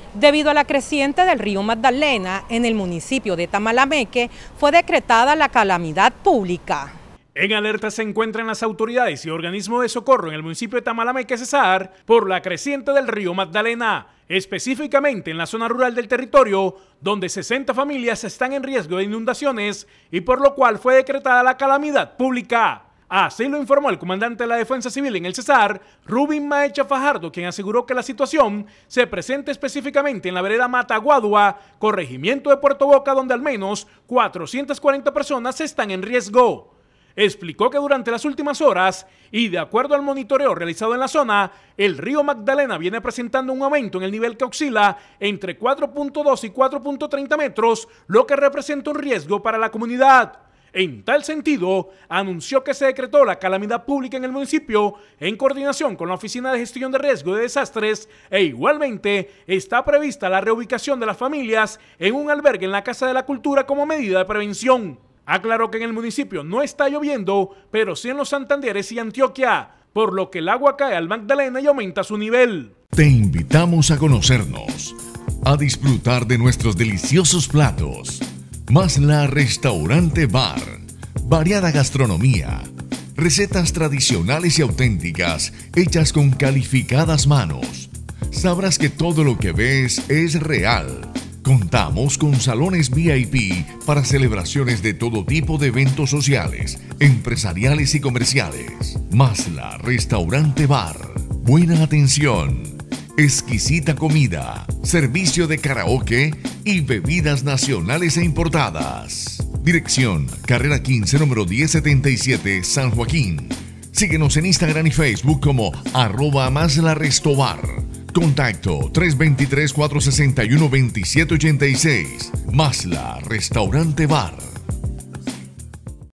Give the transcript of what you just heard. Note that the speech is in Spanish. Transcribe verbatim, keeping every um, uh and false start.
Debido a la creciente del río Magdalena en el municipio de Tamalameque, fue decretada la calamidad pública. En alerta se encuentran las autoridades y organismos de socorro en el municipio de Tamalameque, Cesar, por la creciente del río Magdalena, específicamente en la zona rural del territorio, donde sesenta familias están en riesgo de inundaciones y por lo cual fue decretada la calamidad pública. Así lo informó el comandante de la Defensa Civil en el Cesar, Rubin Maecha Fajardo, quien aseguró que la situación se presenta específicamente en la vereda Mataguadua, corregimiento de Puerto Boca, donde al menos cuatrocientas cuarenta personas están en riesgo. Explicó que durante las últimas horas, y de acuerdo al monitoreo realizado en la zona, el río Magdalena viene presentando un aumento en el nivel que oscila entre cuatro punto dos y cuatro punto treinta metros, lo que representa un riesgo para la comunidad. En tal sentido, anunció que se decretó la calamidad pública en el municipio en coordinación con la Oficina de Gestión de Riesgo de Desastres e igualmente está prevista la reubicación de las familias en un albergue en la Casa de la Cultura como medida de prevención. Aclaró que en el municipio no está lloviendo, pero sí en los Santanderes y Antioquia, por lo que el agua cae al Magdalena y aumenta su nivel. Te invitamos a conocernos, a disfrutar de nuestros deliciosos platos. Masla Restaurante Bar, variada gastronomía, recetas tradicionales y auténticas hechas con calificadas manos. Sabrás que todo lo que ves es real. Contamos con salones V I P para celebraciones de todo tipo de eventos sociales, empresariales y comerciales. Masla Restaurante Bar, buena atención, exquisita comida, servicio de karaoke y bebidas nacionales e importadas. Dirección: Carrera quince, número diez setenta y siete, San Joaquín. Síguenos en Instagram y Facebook como arroba Masla Restobar. Contacto tres dos tres, cuatro seis uno, dos siete ocho seis. Masla Restaurante Bar.